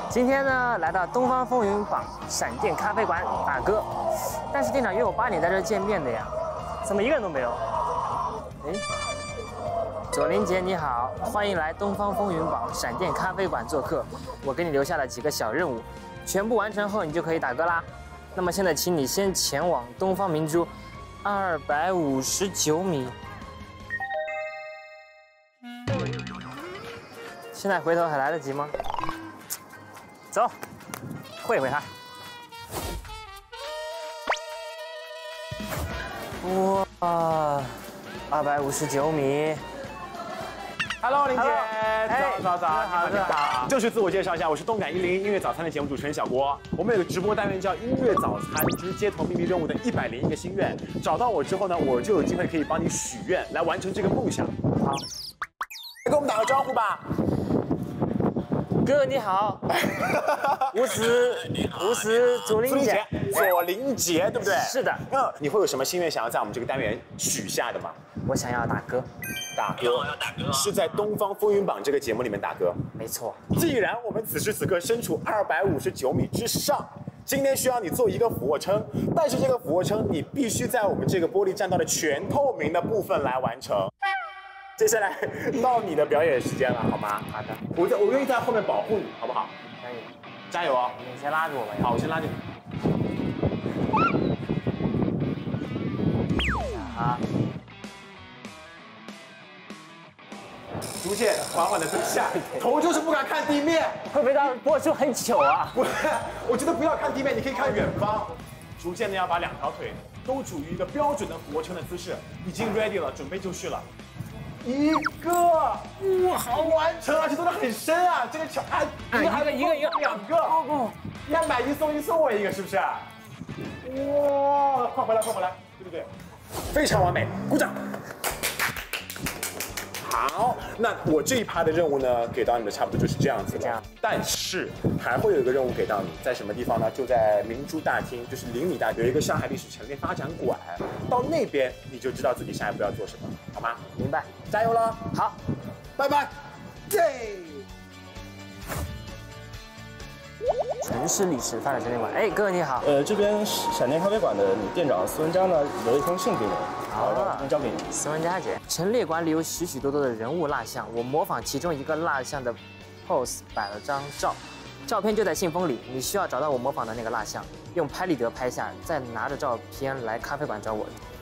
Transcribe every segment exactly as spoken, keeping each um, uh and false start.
今天呢，来到东方风云榜闪电咖啡馆打歌，但是店长约我八点在这儿见面的呀，怎么一个人都没有？哎，左林杰你好，欢迎来东方风云榜闪电咖啡馆做客。我给你留下了几个小任务，全部完成后你就可以打歌啦。那么现在，请你先前往东方明珠二百五十九米。现在回头还来得及吗？走，会会他。哇，二百五十九米。 Hello， 林姐，早早早， 你好，你好。 正式自我介绍一下，我是动感一零一音乐早餐的节目主持人小郭。我们有个直播单元叫音乐早餐，就是街头秘密任务的一百零一个心愿。找到我之后呢，我就有机会可以帮你许愿，来完成这个梦想。好，跟我们打个招呼吧。 哥你好，我是我是左林杰， 左林杰对不对？ 是的。 那你会有什么心愿想要在我们这个单元许下的吗？ 我想要打歌。 打歌，是在《东方风云榜》这个节目里面打歌。 没错。 既然我们此时此刻身处二百五十九米之上，今天需要你做一个俯卧撑，但是这个俯卧撑你必须在我们这个玻璃栈道的全透明的部分来完成。接下来到你的表演时间了，好吗？ 好的。 我在，我愿意在后面保护你，好不好？ 可以。 加油啊！ 你先拉着我吧。 好，我先拉着你。 好。 逐渐缓缓的蹲下，头就是不敢看地面， 会不会到播出很糗啊？ 不，我觉得不要看地面，你可以看远方。逐渐的要把两条腿都处于一个标准的俯卧撑的姿势，已经 ready 了，准备就绪了。一个，哇，好完成，而且做的很深啊！这个桥，哎， 一个一个一个两个，哦，你还买一送一送我一个，是不是？哇，快回来，快回来，对不对？非常完美，鼓掌。好，那我这一趴的任务呢，给到你的差不多就是这样子了。但是还会有一个任务给到你，在什么地方呢？就在明珠大厅，就是厘米大，有一个上海历史陈列发展馆。到那边你就知道自己下一步要做什么，好吗？ 明白， 加油了。 好， 拜拜。对。 城市历史发展陈列馆，哎，哥你好。 呃，这边闪电咖啡馆的店长司文佳呢，留了一封信给你，好，这边交给你。 司文佳姐，陈列馆里有许许多多的人物蜡像，我模仿其中一个蜡像的 pose 摆了张照，照片就在信封里，你需要找到我模仿的那个蜡像，用拍立得拍下，再拿着照片来咖啡馆找我。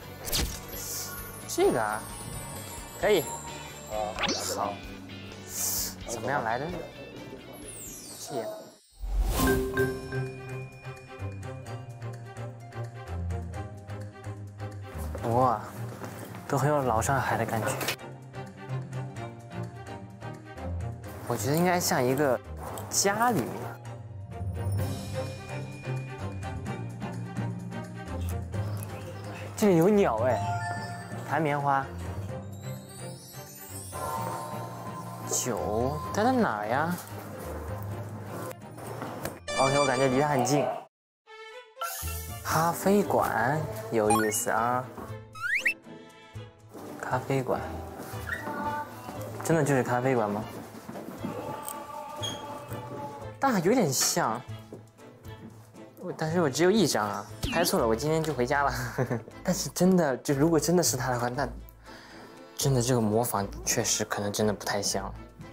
这个啊，可以。 啊， 好。怎么样来的？这样。哇，都很有老上海的感觉。我觉得应该像一个家里面。这里有鸟哎，弹棉花。酒它在哪儿呀 ？OK， 我感觉离它很近。咖啡馆有意思啊。咖啡馆，真的就是咖啡馆吗？但有点像，我但是我只有一张啊，拍错了，我今天就回家了。但是真的，就如果真的是他的话，那真的这个模仿确实可能真的不太像。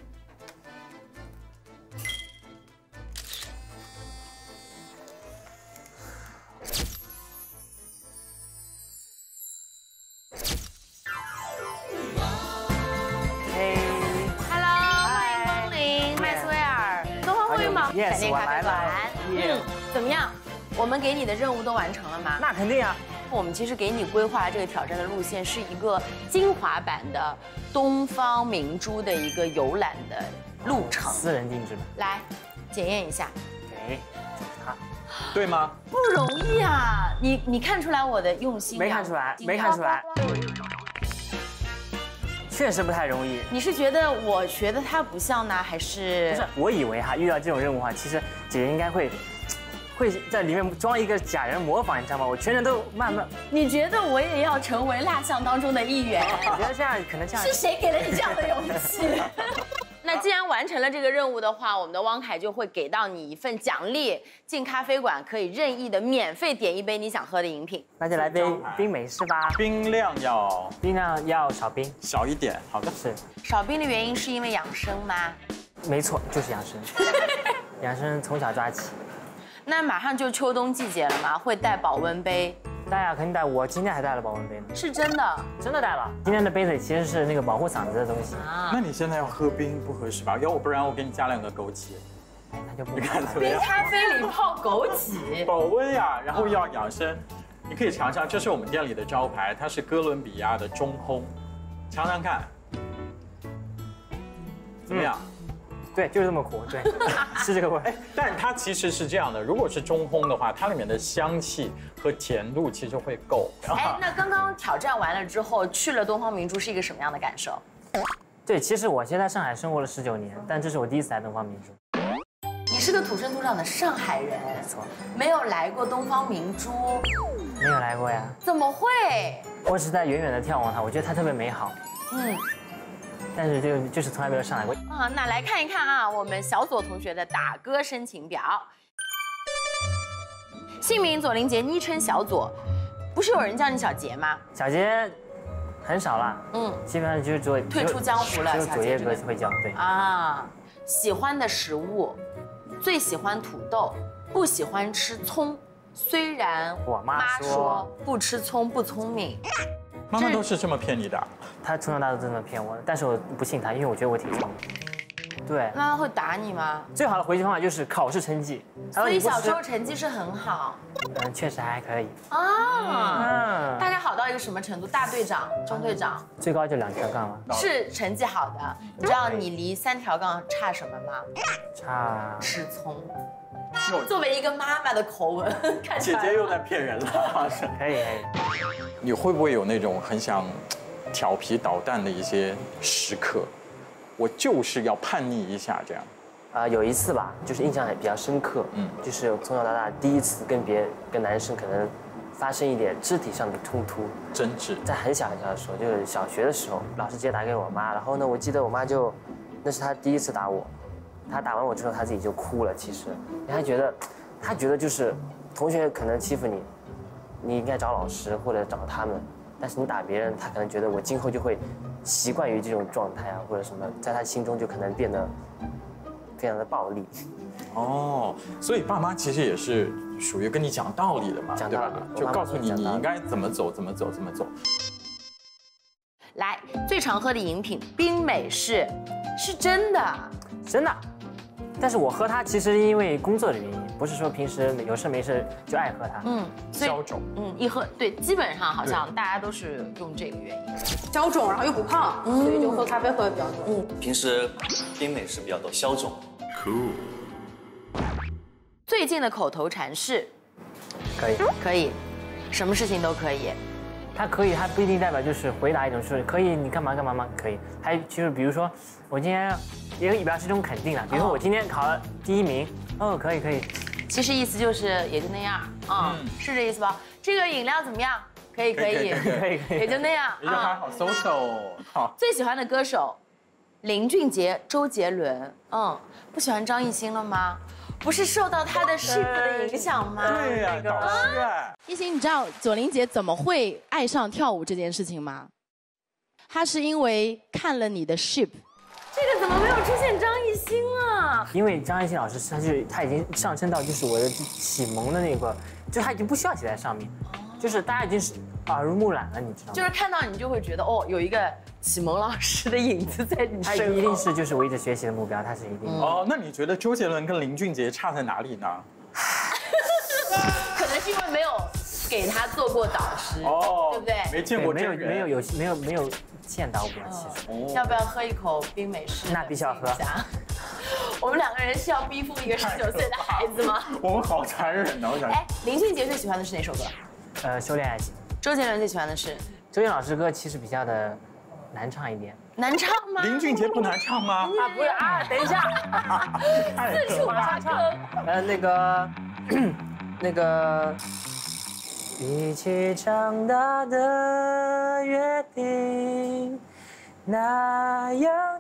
闪电咖啡馆，嗯，怎么样？我们给你的任务都完成了吗？ 那肯定啊。 我们其实给你规划这个挑战的路线是一个精华版的东方明珠的一个游览的路程。 私人定制吧。 来，检验一下。 给，就是它， 对吗？ 不容易啊！你你看出来我的用心？ 没看出来，没看出来。确实不太容易。 你是觉得我学的它不像呢，还是？ 不是，我以为哈，遇到这种任务哈，其实姐姐应该会，会在里面装一个假人模仿，你知道吗？我全程都慢慢。 你觉得我也要成为蜡像当中的一员？ 我觉得这样可能这样。 是谁给了你这样的勇气？那那既然完成了这个任务的话，我们的汪凯就会给到你一份奖励，进咖啡馆可以任意的免费点一杯你想喝的饮品。 那就来杯冰美式吧。 冰量要冰量要少冰， 小一点。好的， 是。 少冰的原因是因为养生吗？ 没错，就是养生。养生从小抓起。 那马上就秋冬季节了嘛，会带保温杯。 带啊，肯定带。我今天还带了保温杯呢。 是真的， 真的带了。今天的杯子其实是那个保护嗓子的东西。 啊， 那你现在要喝冰不合适吧？要不然我给你加两个枸杞。 哎，那就不。 你看怎么样？ 冰咖啡里泡枸杞， 保温呀，然后要养生。你可以尝尝，这是我们店里的招牌，它是哥伦比亚的中烘，尝尝看，怎么样？ 嗯 对，就是这么苦，对，是这个味。哎， 但是它其实是这样的，如果是中烘的话，它里面的香气和甜度其实会够。 哎，那刚刚挑战完了之后，去了东方明珠是一个什么样的感受？ 对，其实我现在在上海生活了十九年，但这是我第一次来东方明珠。 你是个土生土长的上海人， 没错， 没有来过东方明珠， 没有来过呀？ 怎么会？ 我只是在远远的眺望它，我觉得它特别美好。嗯。 但是就就是从来没有上来过啊！那来看一看啊，我们小左同学的打歌申请表。姓名左林杰，昵称小左，不是有人叫你小杰吗？ 小杰很少了，嗯，基本上就是左退出江湖了。 只有左叶哥会叫，对啊。喜欢的食物，最喜欢土豆，不喜欢吃葱。虽然我妈说不吃葱不聪明。 妈妈都是这么骗你的， 她从小到大都这么骗我的，但是我不信她，因为我觉得我挺聪明。对。 那她会打你吗？ 最好的回击方法就是考试成绩。 所以小时候成绩是很好。 嗯，确实还可以。 啊。嗯。大概好到一个什么程度？大队长、中队长。 最高就两条杠了。 是成绩好的。你知道你离三条杠差什么吗？ 差吃葱。 作为一个妈妈的口吻，看姐姐又在骗人了。 可以可以。 你会不会有那种很想调皮捣蛋的一些时刻？我就是要叛逆一下这样。 啊，有一次吧，就是印象也比较深刻。嗯，就是从小到大第一次跟别跟男生可能发生一点肢体上的冲突， 争执。 在很小很小的时候，就是小学的时候，老师直接打给我妈，然后呢，我记得我妈就，那是她第一次打我。 他打完我之后，他自己就哭了。其实，他觉得，他觉得就是同学可能欺负你，你应该找老师或者找他们。但是你打别人，他可能觉得我今后就会习惯于这种状态啊，或者什么，在他心中就可能变得非常的暴力。 哦，所以爸妈其实也是属于跟你讲道理的嘛，对吧？就告诉你你应该怎么走，怎么走，怎么走。 来，最常喝的饮品冰美式，是真的， 真的。 但是我喝它其实因为工作的原因，不是说平时有事没事就爱喝它。 嗯， 消肿。 嗯，一喝对，基本上好像大家都是用这个原因。 消肿，然后又不胖，所以就喝咖啡喝的比较多。嗯， 平时冰美式比较多，消肿。 Cool。 最近的口头禅是， 可以， 可以，什么事情都可以。 它可以，它不一定代表就是回答一种说可以，你干嘛干嘛吗？可以。还就是比如说，我今天。 也可以表示一种肯定了，比如说我今天考了第一名，哦，可以可以。 其实意思就是也就那样啊，是这意思吧？这个饮料怎么样？可以可以可以可以， 也就那样也就还好，so so 好。 最喜欢的歌手，林俊杰、周杰伦，嗯，不喜欢张艺兴了吗？不是受到他的 ship 的影响吗？ 对呀，导师哎。 艺兴，你知道左林杰怎么会爱上跳舞这件事情吗？他是因为看了你的 ship。 这个怎么没有出现张艺兴啊？ 因为张艺兴老师，他就是他已经上升到就是我的启蒙的那个，就他已经不需要写在上面，就是大家已经是耳濡目染了，你知道吗？ 就是看到你就会觉得哦，有一个启蒙老师的影子在你身后。 他一定是就是我一直学习的目标，他是一定的。 哦，那你觉得周杰伦跟林俊杰差在哪里呢？ 可能是因为没有给他做过导师，哦，对不对？ 没见过没有没有有没有没有。 见到过，其实。 要不要喝一口冰美式？ 那必须要喝。 我们两个人是要逼疯一个十九岁的孩子吗？ 我们好残忍呢！我想。 哎，林俊杰最喜欢的是哪首歌？ 呃，修炼爱情。 周杰伦最喜欢的是？ 周杰伦老师歌其实比较的难唱一点。 难唱吗？ 林俊杰不难唱吗？ 啊，不是啊，等一下。 四处马上唱。 呃，那个，那个。 一起长大的约定，那样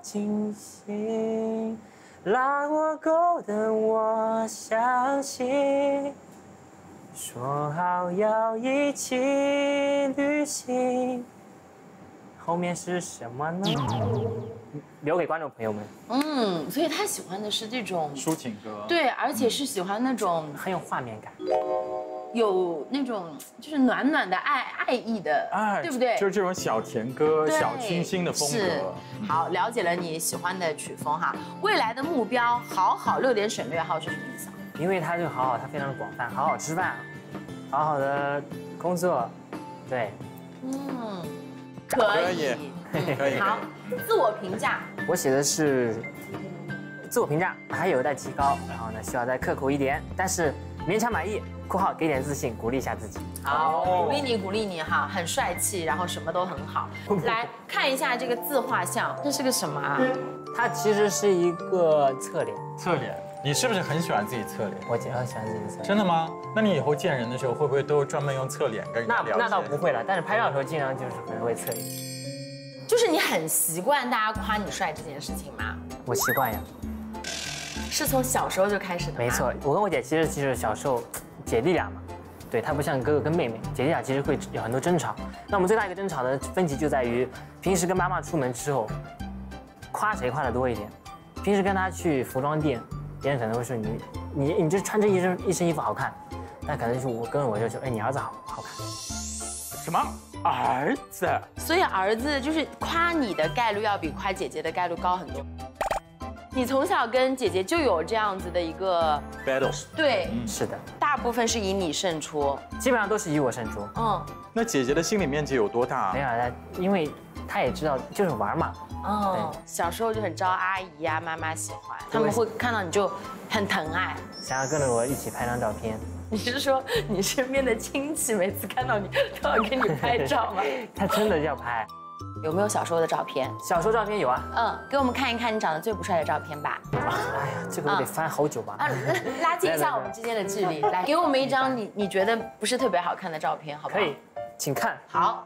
惊醒，让我勾等我相信，说好要一起旅行。后面是什么呢？留给观众朋友们。 嗯，所以他喜欢的是这种抒情歌。 对，而且是喜欢那种很有画面感， 有那种就是暖暖的爱爱意的， 哎， 对不对？ 就是这种小甜歌、 对小清新的风是格。 好，了解了你喜欢的曲风哈。未来的目标，好好六点省略号是什么意思啊？ 因为它这个好好，它非常的广泛，好好吃饭，好好的工作，对。 嗯，可以， 可以。 好，自我评价， 我写的是自我评价还有待提高，然后呢需要再刻苦一点，但是勉强满意（括号给点自信，鼓励一下自己）。 好，鼓励你，鼓励你哈，很帅气，然后什么都很好。来看一下这个自画像，这是个什么啊？ 它其实是一个侧脸。 侧脸，你是不是很喜欢自己侧脸？ 我比较喜欢自己侧脸。 真的吗？那你以后见人的时候会不会都专门用侧脸跟人那聊天？ 那倒不会了，但是拍照的时候尽量就是可能会侧脸。 就是你很习惯大家夸你帅这件事情吗？ 我习惯呀。 是从小时候就开始的吗？ 没错，我跟我姐其实其实小时候姐弟俩嘛，对，她不像哥哥跟妹妹，姐弟俩其实会有很多争吵。那我们最大一个争吵的分歧就在于，平时跟妈妈出门之后，夸谁夸的多一点。平时跟她去服装店，别人可能会说你你你这穿这一身一身衣服好看，但可能是我跟我就说，哎，你儿子好好看。 什么儿子？ 所以儿子就是夸你的概率要比夸姐姐的概率高很多。你从小跟姐姐就有这样子的一个 battle， 对， 是的， 大部分是以你胜出， 基本上都是以我胜出。 嗯， 那姐姐的心理面积有多大？ 没有，她因为她也知道就是玩嘛。 哦，小时候就很招阿姨呀、妈妈喜欢，他们会看到你就很疼爱， 想要跟着我一起拍张照片。 你是说你身边的亲戚每次看到你都要给你拍照吗？ 他真的要拍。 有没有小时候的照片？ 小时候照片有啊。 嗯，给我们看一看你长得最不帅的照片吧。 哎呀，这个我得翻好久吧。 啊，拉近一下我们之间的距离，来，给我们一张你你觉得不是特别好看的照片，好不好？ 可以，请看。 好。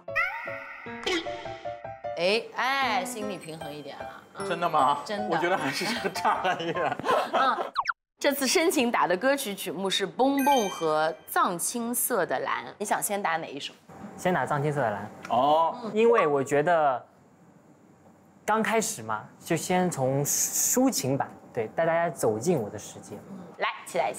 哎哎，心理平衡一点了。 真的吗？ 真的。 我觉得还是这个差很远。 嗯。这次申请打的歌曲曲目是《蹦蹦》和《藏青色的蓝》，你想先打哪一首？ 先打《藏青色的蓝》 哦， 因为我觉得刚开始嘛，就先从抒情版，对，带大家走进我的世界。 嗯，来，期待一下。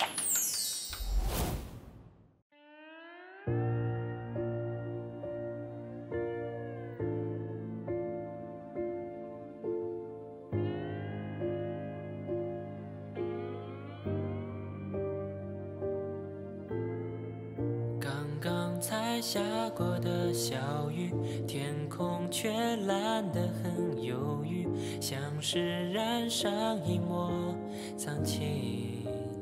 才下过的小雨，天空却蓝得很忧郁，像是染上一抹藏青。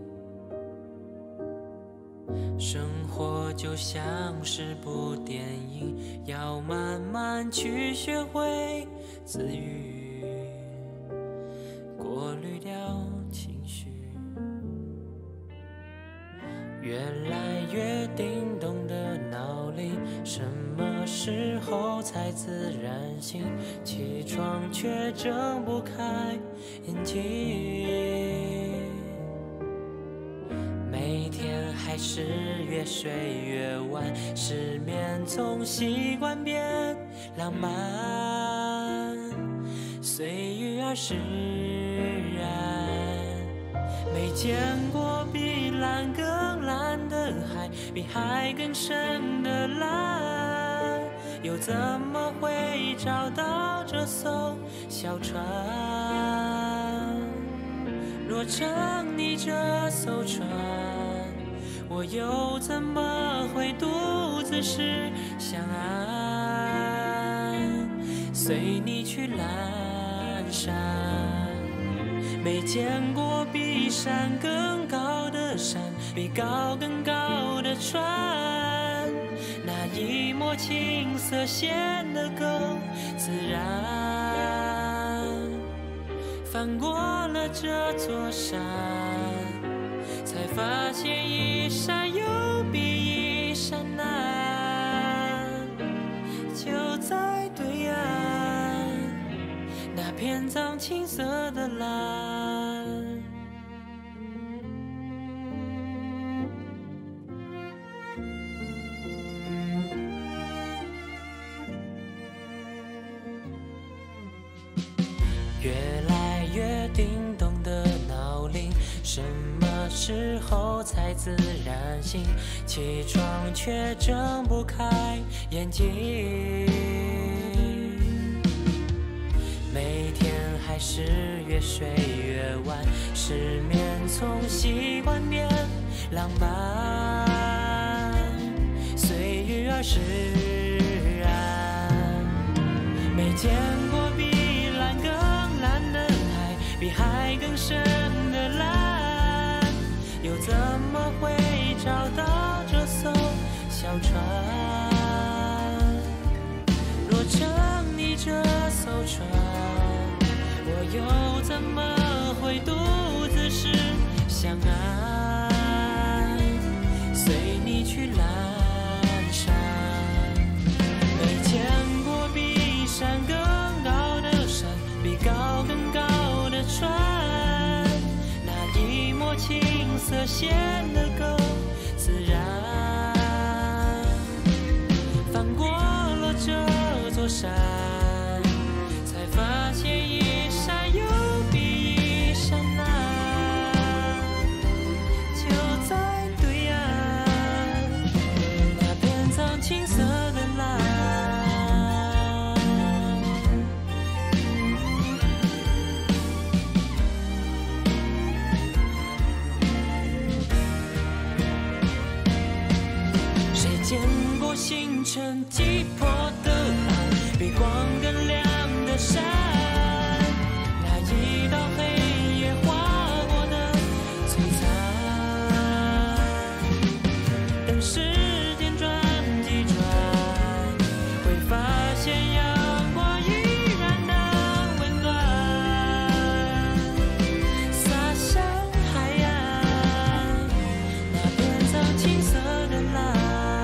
生活就像是部电影，要慢慢去学会自愈，过滤掉情绪。越来越叮咚的闹铃，什么时候才自然醒？起床却睁不开眼睛，每天还是越睡越晚，失眠从习惯变浪漫，随遇而释然，没见过比蓝更蓝的海，比海更深的蓝，又怎么会找到这艘小船？若乘你这艘船，我又怎么会独自驶向岸？随你去蓝山，没见过比山更高的山，比高更高的船，那一抹青色显得更自然。翻过了这座山，才发现一山又比一山难，就在对岸那片藏青色的蓝。越来越叮咚的闹铃，什么时候才自然醒？起床却睁不开眼睛，每天还是越睡越晚，失眠从习惯变浪漫，随遇而释然，没见过比蓝更蓝的海，比海更深的蓝，又怎么会找到这艘小船？若成你这艘船，我又怎么会独自驶向岸？随你去阑珊，没见过比山更高的山，比高更高的船，那一抹青色显得更自然。翻过了这座山，才发现一山又比一山难，就在对岸，那片藏青色的蓝。谁见过星辰击破的岸，比光更亮的山，那一道黑夜划过的璀璨。等时间转几转，会发现阳光依然的温暖，洒向海岸，那片藏青色的蓝。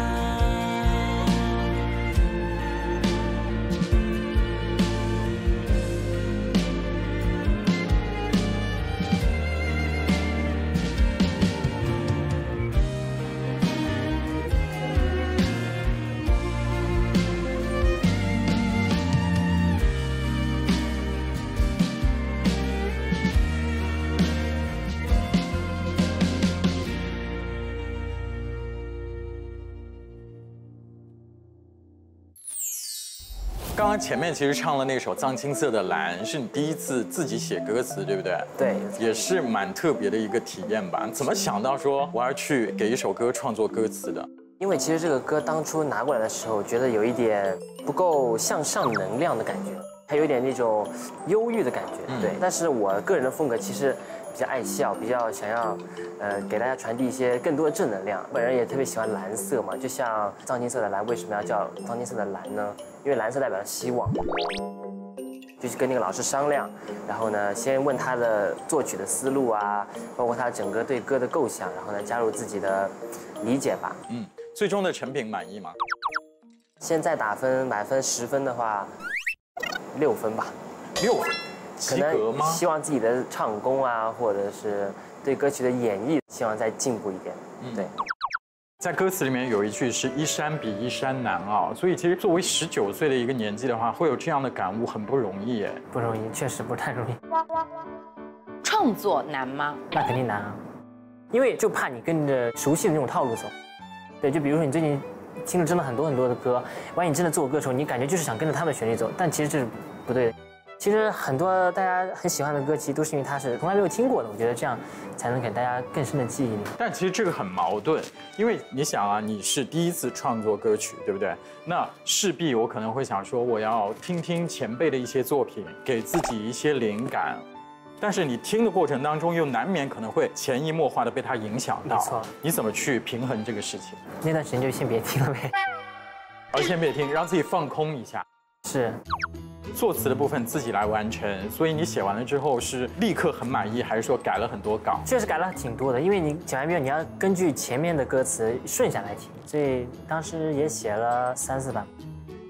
刚刚前面其实唱了那首《藏青色的蓝》，是你第一次自己写歌词，对不对？ 对， 也是蛮特别的一个体验吧。怎么想到说我要去给一首歌创作歌词的？ 因为其实这个歌当初拿过来的时候，觉得有一点不够向上能量的感觉，还有一点那种忧郁的感觉。 嗯、 对，但是我个人的风格其实比较爱笑，比较想要呃给大家传递一些更多的正能量。本人也特别喜欢蓝色嘛，就像藏青色的蓝为什么要叫藏青色的蓝呢？因为蓝色代表希望。就是跟那个老师商量，然后呢，先问他的作曲的思路啊，包括他整个对歌的构想，然后呢，加入自己的理解吧。 嗯，最终的成品满意吗？ 现在打分满分十分的话，六分吧。 六分， 可能希望自己的唱功啊，或者是对歌曲的演绎，希望再进步一点。嗯，对。 在歌词里面有一句是一山比一山难啊，所以其实作为十九岁的一个年纪的话，会有这样的感悟很不容易耶。 不容易，确实不太容易。 创作难吗？ 那肯定难啊，因为就怕你跟着熟悉的那种套路走。对，就比如说你最近听了真的很多很多的歌，万一你真的做歌手，你感觉就是想跟着他们的旋律走，但其实这是不对的。其实很多大家很喜欢的歌，其实都是因为他是从来没有听过的。我觉得这样才能给大家更深的记忆力。 但其实这个很矛盾，因为你想啊，你是第一次创作歌曲，对不对？那势必我可能会想说，我要听听前辈的一些作品，给自己一些灵感。但是你听的过程当中，又难免可能会潜移默化的被它影响到。 没错。 你怎么去平衡这个事情？ 那段时间就先别听了呗。 而先别听，让自己放空一下。 是。 作词的部分自己来完成，所以你写完了之后是立刻很满意，还是说改了很多稿？ 确实改了挺多的，因为你写完之后你要根据前面的歌词顺下来听，所以当时也写了三四版。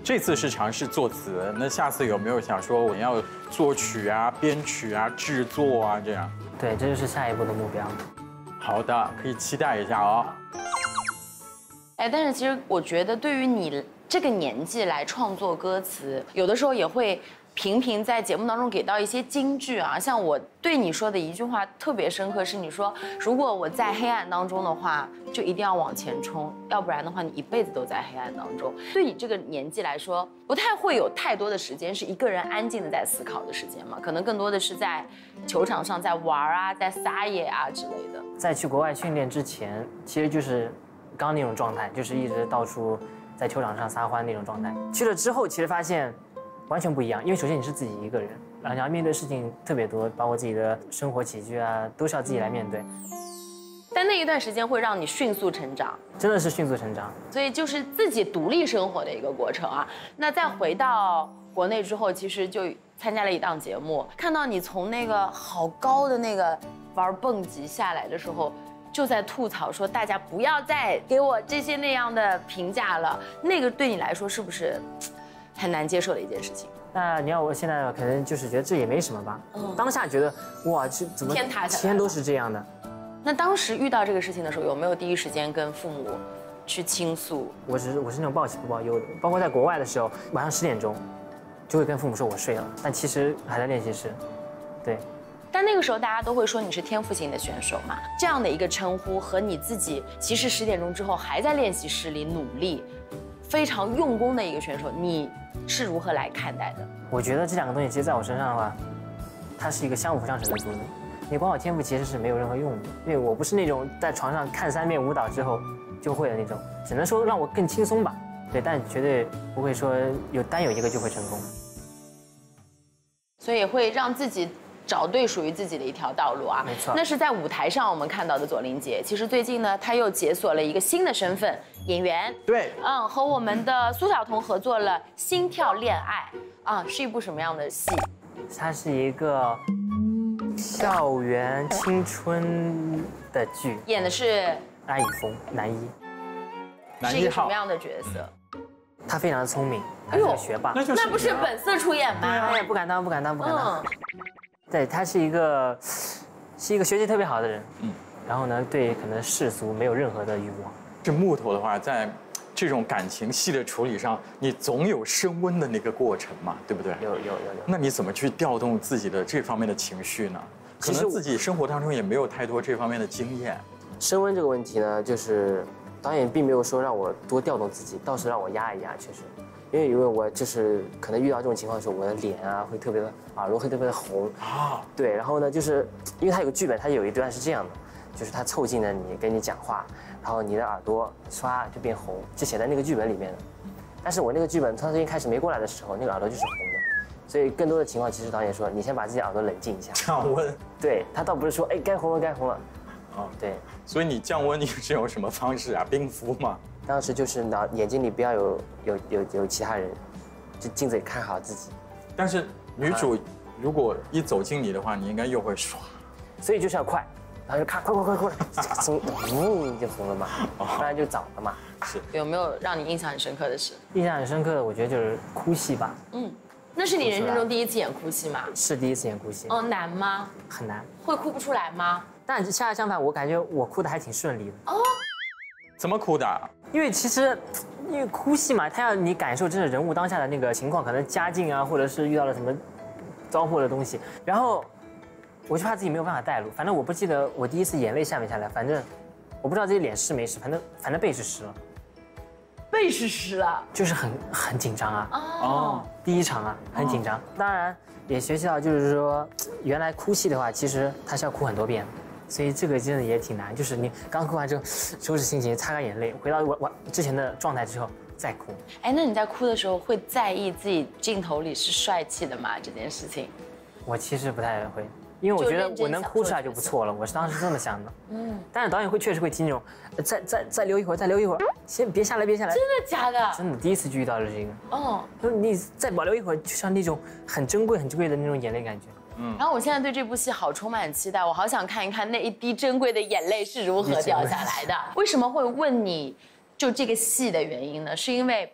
这次是尝试作词，那下次有没有想说我要作曲啊、编曲啊、制作啊这样？ 对，这就是下一步的目标。 好的，可以期待一下哦。 哎，但是其实我觉得，对于你这个年纪来创作歌词，有的时候也会频频在节目当中给到一些金句啊。像我对你说的一句话特别深刻，是你说，如果我在黑暗当中的话，就一定要往前冲，要不然的话，你一辈子都在黑暗当中。对你这个年纪来说，不太会有太多的时间是一个人安静的在思考的时间嘛，可能更多的是在球场上在玩啊，在撒野啊之类的。 在去国外训练之前，其实就是刚那种状态，就是一直到处在球场上撒欢那种状态。去了之后，其实发现完全不一样，因为首先你是自己一个人，然后你要面对事情特别多，包括自己的生活起居啊，都是要自己来面对。 但那一段时间会让你迅速成长， 真的是迅速成长。 所以就是自己独立生活的一个过程啊。那再回到国内之后，其实就参加了一档节目，看到你从那个好高的那个玩蹦极下来的时候，就在吐槽说大家不要再给我这些那样的评价了。那个对你来说是不是很难接受的一件事情？ 那你要我现在可能就是觉得这也没什么吧。嗯、当下觉得哇，这怎么天塌下来， 天都是这样的。 那当时遇到这个事情的时候，有没有第一时间跟父母去倾诉？ 我是我是那种报喜不报忧的，包括在国外的时候，晚上十点钟就会跟父母说我睡了，但其实还在练习室。对。 但那个时候大家都会说你是天赋型的选手嘛，这样的一个称呼和你自己其实十点钟之后还在练习室里努力，非常用功的一个选手，你是如何来看待的？ 我觉得这两个东西其实在我身上的话，它是一个相辅相成的作用。你光有天赋其实是没有任何用的，因为我不是那种在床上看三遍舞蹈之后就会的那种，只能说让我更轻松吧。对，但绝对不会说有单有一个就会成功。 所以会让自己找对属于自己的一条道路啊。 没错。 那是在舞台上我们看到的左琳杰，其实最近呢，他又解锁了一个新的身份，演员。 对。 嗯，和我们的苏晓彤合作了《心跳恋爱》啊，是一部什么样的戏？ 它是一个校园青春的剧， 演的是安以峰，男一。 是一个什么样的角色？ 他非常的聪明，他是个学霸。 那就是那不是本色出演吗？ 哎呀，不敢当，不敢当，不敢当。对，他是一个是一个学习特别好的人，嗯，然后呢，对可能世俗没有任何的欲望。 这木头的话，在这种感情戏的处理上，你总有升温的那个过程嘛，对不对？ 有有有有。 那你怎么去调动自己的这方面的情绪呢？可能自己生活当中也没有太多这方面的经验。 升温这个问题呢，就是导演并没有说让我多调动自己，倒是让我压一压，确实。因为因为我就是可能遇到这种情况的时候，我的脸啊会特别的，耳朵会特别的红啊。对，然后呢，就是因为他有个剧本，他有一段是这样的，就是他凑近了你跟你讲话，然后你的耳朵唰就变红，就写在那个剧本里面的。但是我那个剧本从一开始没过来的时候，那个耳朵就是红的，所以更多的情况其实导演说你先把自己耳朵冷静一下， 降温。 对他倒不是说哎该红了该红了， 啊对。 所以你降温你是用什么方式啊？冰敷吗？ 当时就是脑眼睛里不要有有有有其他人，就镜子里看好自己。 但是女主如果一走近你的话，你应该又会唰， 所以就是要快，然后就看快快快快，从嗯就红了嘛，不然就早了嘛。 是。 有没有让你印象很深刻的事？ 印象很深刻的，我觉得就是哭戏吧。 嗯，那是你人生中第一次演哭戏吗？ 是第一次演哭戏。 哦，难吗？ 很难。 会哭不出来吗？ 但恰恰相反，我感觉我哭的还挺顺利的。哦。 怎么哭的？ 因为其实，因为哭戏嘛，他要你感受真的人物当下的那个情况，可能家境啊，或者是遇到了什么糟粕的东西，然后我就怕自己没有办法带入。反正我不记得我第一次眼泪下没下来，反正我不知道自己脸湿没湿，反正反正背是湿了。 背是湿了， 就是很很紧张啊。哦。第一场啊，很紧张。当然也学习到，就是说，原来哭戏的话，其实它是要哭很多遍。所以这个真的也挺难，就是你刚哭完之后收拾心情，擦干眼泪，回到我我之前的状态之后再哭。 哎，那你在哭的时候会在意自己镜头里是帅气的吗？这件事情？ 我其实不太会，因为我觉得我能哭出来就不错了，我是当时这么想的。嗯。但是导演会确实会提那种，再再再留一会儿，再留一会儿，先别下来，别下来。 真的假的？ 真的，第一次就遇到了这个。 哦。 就是你再保留一会儿，就像那种很珍贵、很珍贵的那种眼泪感觉。 嗯，然后我现在对这部戏好充满期待，我好想看一看那一滴珍贵的眼泪是如何掉下来的。为什么会问你就这个戏的原因呢？是因为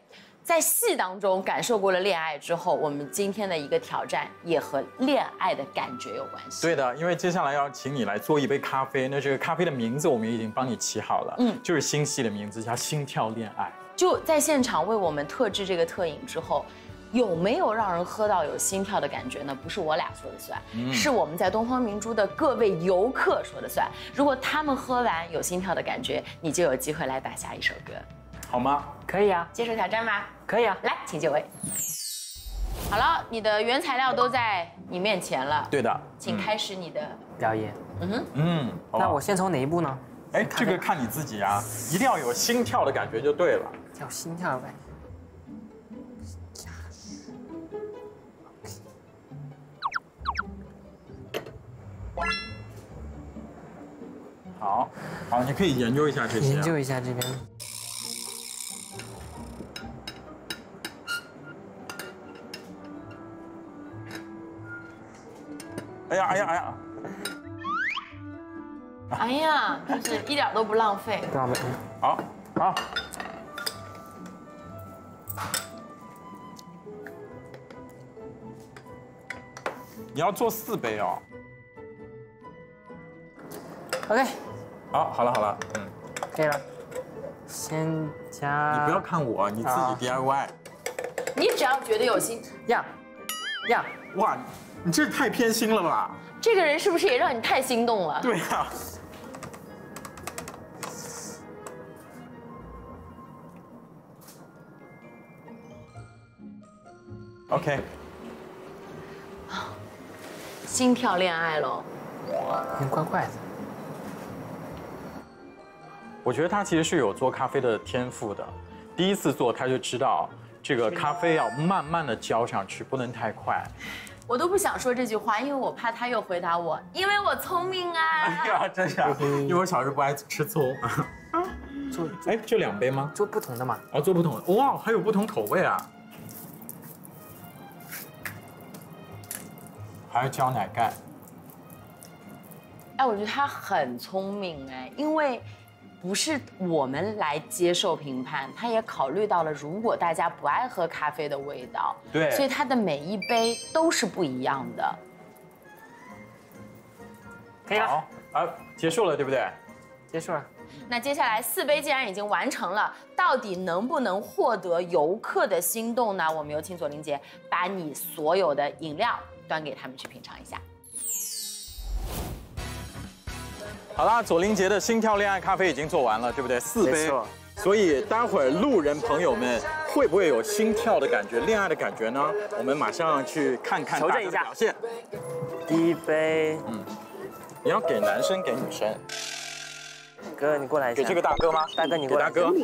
在戏当中感受过了恋爱之后，我们今天的一个挑战也和恋爱的感觉有关系。 对的，因为接下来要请你来做一杯咖啡，那这个咖啡的名字我们已经帮你起好了，嗯，就是新戏的名字叫《心跳恋爱》。 就在现场为我们特制这个特饮之后，有没有让人喝到有心跳的感觉呢？不是我俩说了算，嗯、是我们在东方明珠的各位游客说了算。如果他们喝完有心跳的感觉，你就有机会来打下一首歌。 好吗？ 可以啊， 接受挑战吗？ 可以啊， 来，请就位。好了，你的原材料都在你面前了。 对的， 请开始你的表演。 嗯哼， 嗯， 那我先从哪一步呢？ 哎，这个看你自己啊，一定要有心跳的感觉就对了。 要心跳的感觉。 好，好，你可以研究一下这些。 研究一下这边。 哎呀，哎呀，哎呀！ 哎呀，就是一点都不浪费。 不浪费。 好，好。你要做四杯哦。 OK。 好，好了，好了，嗯， 可以了。先加。 你不要看我，你自己 D I Y。 你只要觉得有心呀呀， 哇，你这太偏心了吧？ 这个人是不是也让你太心动了？ 对呀。OK。 心跳恋爱喽。 有点怪怪的。 我觉得他其实是有做咖啡的天赋的，第一次做他就知道这个咖啡要慢慢的浇上去，不能太快。 我都不想说这句话，因为我怕他又回答我，因为我聪明啊。 哎呀，真的，因为我小时候不爱吃葱。做哎，就两杯吗？ 做不同的嘛。 哦，做不同的，哇，还有不同口味啊。还要浇奶盖。 哎，我觉得他很聪明哎，因为不是我们来接受评判，他也考虑到了如果大家不爱喝咖啡的味道， 对， 所以他的每一杯都是不一样的。 可以了。 好，啊，结束了，对不对？ 结束了。 那接下来四杯既然已经完成了，到底能不能获得游客的心动呢？我们有请左琳姐把你所有的饮料端给他们去品尝一下。 好啦，左琳杰的心跳恋爱咖啡已经做完了，对不对？四杯，所以待会儿路人朋友们会不会有心跳的感觉、恋爱的感觉呢？我们马上去看看大家的表现。 第一杯， 嗯，你要给男生给女生。 哥，你过来一下。 给这个大哥吗？ 大哥，你过来。 给大哥。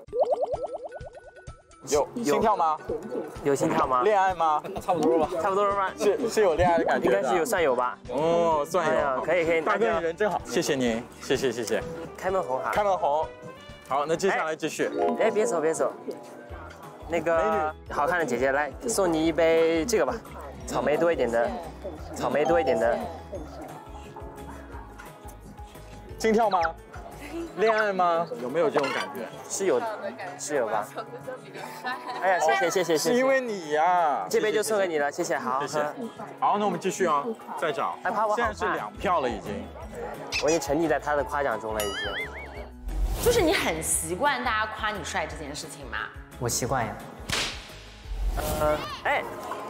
有心跳吗？ 有心跳吗？ 恋爱吗？ 差不多吧。 差不多了吗？ 是是有恋爱的感觉。 应该是有算有吧？ 哦，算有。 可以可以。 大哥，你人真好，谢谢您，谢谢谢谢。 开门红哈。 开门红。好，那接下来继续。 哎，别走别走。那个好看的姐姐，来送你一杯这个吧，草莓多一点的，草莓多一点的。 心跳吗？恋爱吗？有没有这种感觉？ 是有，是有吧？哎呀，谢谢谢谢谢谢。 是因为你呀， 这杯就送给你了，谢谢，好， 谢谢。好，那我们继续啊，再找。 还怕我好看？ 现在是两票了已经。 我已经沉溺在他的夸奖中了，已经。 就是你很习惯大家夸你帅这件事情吗？ 我习惯呀。呃，哎，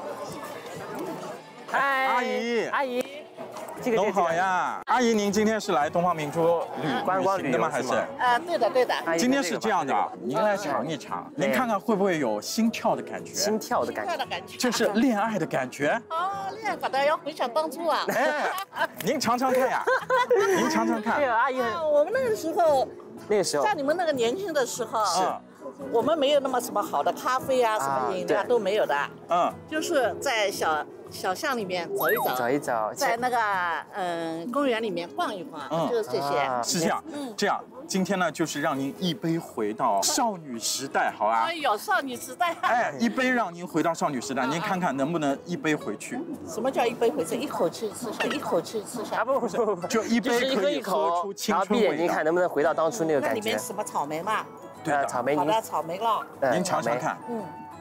嗨， 阿姨， 阿姨。这个弄好呀，阿姨，您今天是来东方明珠旅观光旅的吗？还是？ 啊，对的对的。 今天是这样的，您来尝一尝，您看看会不会有心跳的感觉？ 心跳的感觉， 就是恋爱的感觉。 哦，恋爱搞得要回想当初啊。 哎，您尝尝看呀，您尝尝看。 对啊，阿姨， 我们那个时候， 那个时候， 像你们那个年轻的时候，是。我们没有那么什么好的咖啡啊，什么饮料都没有的。嗯，就是在小小巷里面走一走， 走一走， 在那个嗯公园里面逛一逛，就是这些。 是这样，这样，今天呢就是让您一杯回到少女时代，好吧？ 哎呦，少女时代！ 哎，一杯让您回到少女时代，您看看能不能一杯回去？ 什么叫一杯回去？一口气吃下，一口气吃下。 啊不不不不， 就一杯可以喝出青春味道。 然后闭眼睛看能不能回到当初那个感觉。 那里面什么草莓嘛？ 对的， 草莓， 好的，草莓了。 您尝尝看。嗯，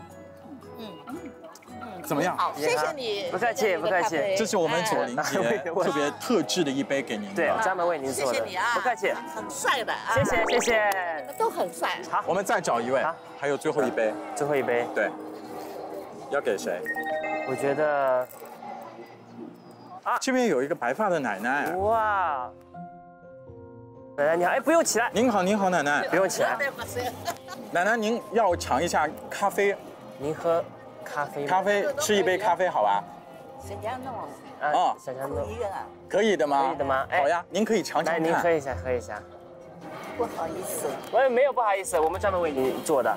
怎么样？ 好，谢谢你， 不客气，不客气。 这是我们左琳杰特别特制的一杯给您， 对，专门为您做的。 谢谢你啊， 不客气， 很帅的啊， 谢谢谢谢， 你们都很帅。 好， 我们再找一位，还有最后一杯， 最后一杯， 对，要给谁？ 我觉得。 啊，这边有一个白发的奶奶。 哇，奶奶你好，哎，不用起来。 您好，您好，奶奶， 不用起来。 奶奶，您要尝一下咖啡？ 您喝咖啡？ 咖啡，吃一杯咖啡，好吧？ 想想弄。 啊，想想弄。 可以的吗？ 可以的吗？ 好呀，您可以尝尝看。 来，您喝一下，喝一下。 不好意思。 我也没有不好意思，我们专门为你做的。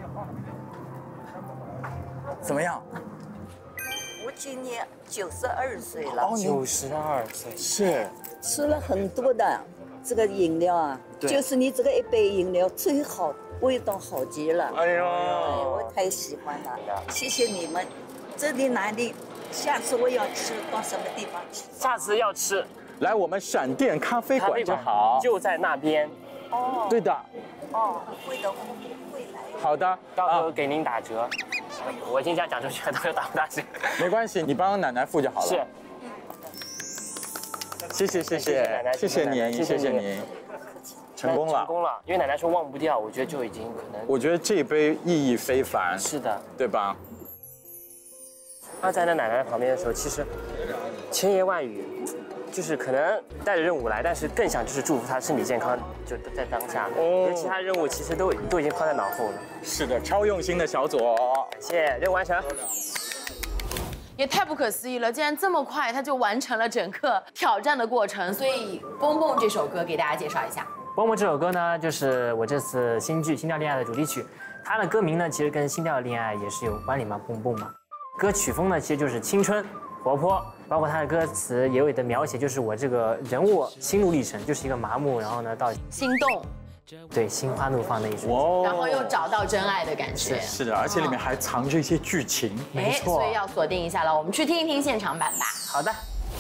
怎么样？ 我今年九十二岁了， 哦，九十二岁是吃了很多的这个饮料啊，就是你这个一杯饮料最好，味道好极了。 哎呦， 我太喜欢了，谢谢你们。这里哪里？下次我要吃到什么地方去？ 下次要吃， 来我们闪电咖啡馆就好， 就在那边。 哦， 对的。 哦，会的，会来。 好的， 到时候给您打折。 我已经这样讲出去了，到时候打不打折？ 没关系，你帮奶奶付就好了。 是。 谢谢谢谢奶奶， 谢谢您，谢谢您。成功了， 成功了，因为奶奶说忘不掉，我觉得就已经可能。 我觉得这杯意义非凡。 是的， 对吧？ 他在那奶奶旁边的时候，其实千言万语，就是可能带着任务来，但是更想就是祝福她身体健康，就在当下。哦。其他任务其实都都已经放在脑后了。 是的，超用心的小左， 感谢，任务完成。 也太不可思议了，竟然这么快他就完成了整个挑战的过程。所以《蹦蹦》这首歌给大家介绍一下。 《蹦蹦》这首歌呢，就是我这次新剧《心跳恋爱》的主题曲。它的歌名呢，其实跟《心跳恋爱》也是有关联嘛，蹦蹦嘛。歌曲风呢，其实就是青春、活泼，包括它的歌词也有的描写，就是我这个人物心路历程，就是一个麻木，然后呢到心动。 对，心花怒放的一瞬间， 然后又找到真爱的感觉。 是的，而且里面还藏着一些剧情， 没错， 所以要锁定一下了。我们去听一听现场版吧。 好的。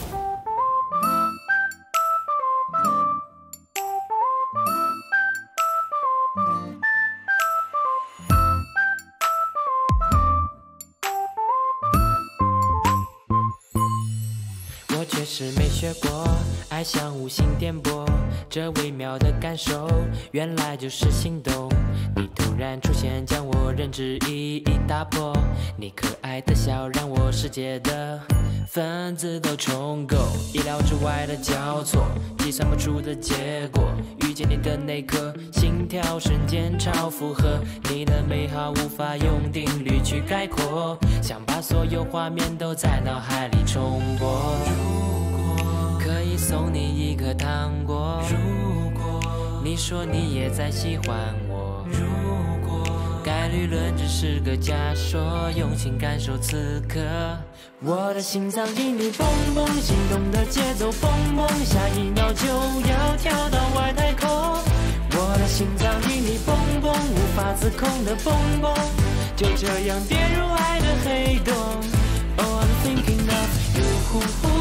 我确实没学过，爱像无心电波，这微妙的感受，原来就是心动。你突然出现，将我认知一一打破。你可爱的笑，让我世界的分子都重构，意料之外的交错，计算不出的结果。遇见你的那刻，心跳瞬间超负荷。你的美好无法用定律去概括，想把所有画面都在脑海里重播。如果可以送你一颗糖果，如果你说你也在喜欢我，如果概率论只是个假说，用心感受此刻。我的心脏因你蹦蹦，心动的节奏蹦蹦，下一秒就要跳到外太空。我的心脏因你蹦蹦，无法自控的蹦蹦，就这样跌入爱的黑洞。Oh, I'm thinking of you, you,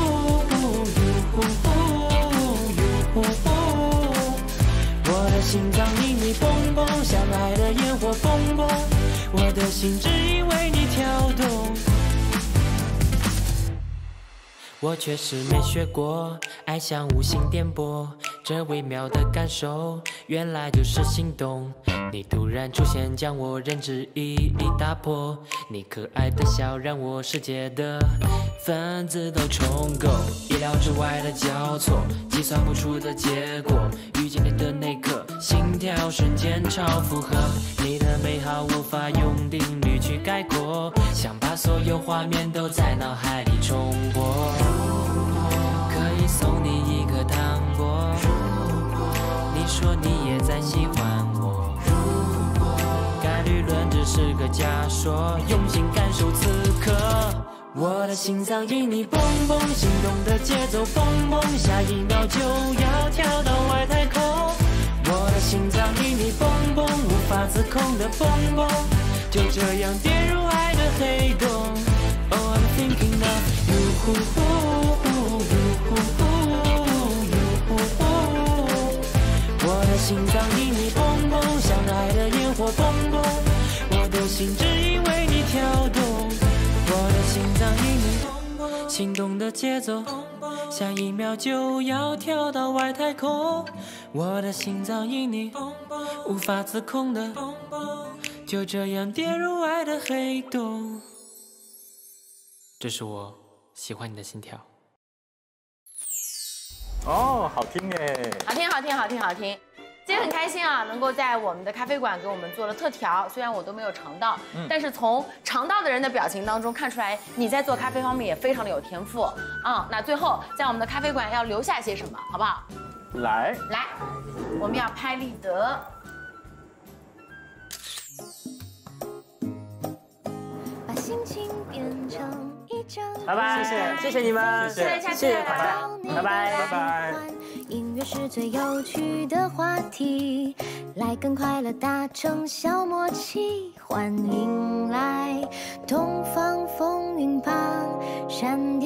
you, you. 我的心脏因你蹦蹦，像爱的烟火蹦蹦，我的心只因为你跳动。我确实没学过，爱像无心电波，这微妙的感受，原来就是心动。你突然出现，将我认知一一打破。你可爱的笑，让我世界的分子都重构，意料之外的交错，计算不出的结果。遇见你的那刻，心跳瞬间超负荷。你的美好无法用定律去概括，想把所有画面都在脑海里重播。可以送你一颗糖果，你说你也在喜欢我，概率论只是个假说，用心感受此刻。我的心脏因你蹦蹦，心动的节奏蹦蹦，下一秒就要跳到外太空。我的心脏因你蹦蹦，无法自控的蹦蹦，就这样跌入爱的黑洞。Oh, I'm thinking of you, you, you, you. 我的心脏因你蹦蹦，像爱的烟火蹦蹦，我的心只因为你跳动。我的心心动的节奏，下一秒就要跳到外太空。我的心脏因你无法自控的，就这样跌入爱的黑洞。这是我喜欢你的心跳。 哦，好听哎！ 好听，好听，好听，好听。今天很开心啊，能够在我们的咖啡馆给我们做了特调，虽然我都没有尝到，嗯、但是从尝到的人的表情当中看出来，你在做咖啡方面也非常的有天赋啊、嗯。那最后在我们的咖啡馆要留下些什么，好不好？ 来来，我们要拍立得。 把心情变成一张。 拜拜，谢谢，谢谢你们， 谢谢， 谢谢大家，拜拜， 拜拜。 音乐是最有趣的话题，来跟快乐达成小默契。欢迎来东方风云榜，闪电。